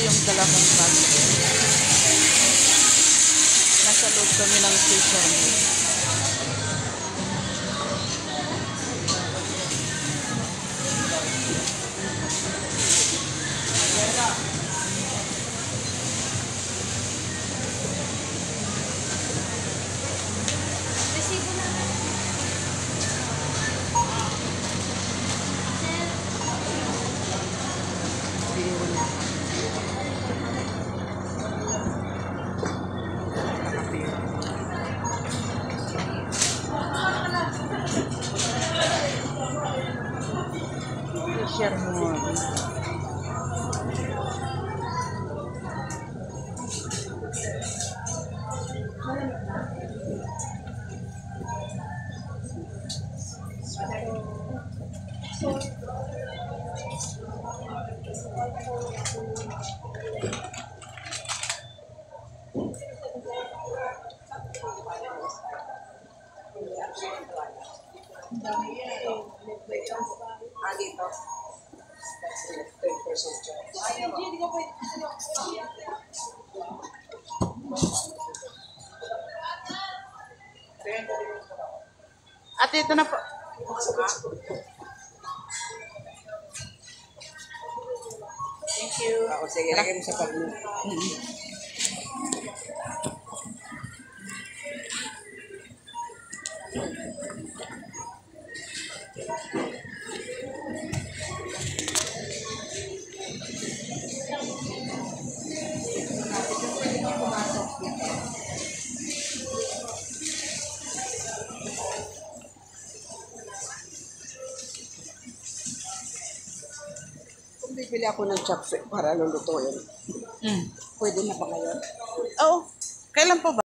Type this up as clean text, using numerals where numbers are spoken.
yung dala kong bag. Nasa loob kami ng fisherman. Fisherman. Dito. That's the 10% charge. At ito na po. Thank you. Ako, sige, lagay mo sa pag-mo. Kung bibili ako ng chopstick para lulutuin, pwede na ba ngayon? Oo. Kailan po ba?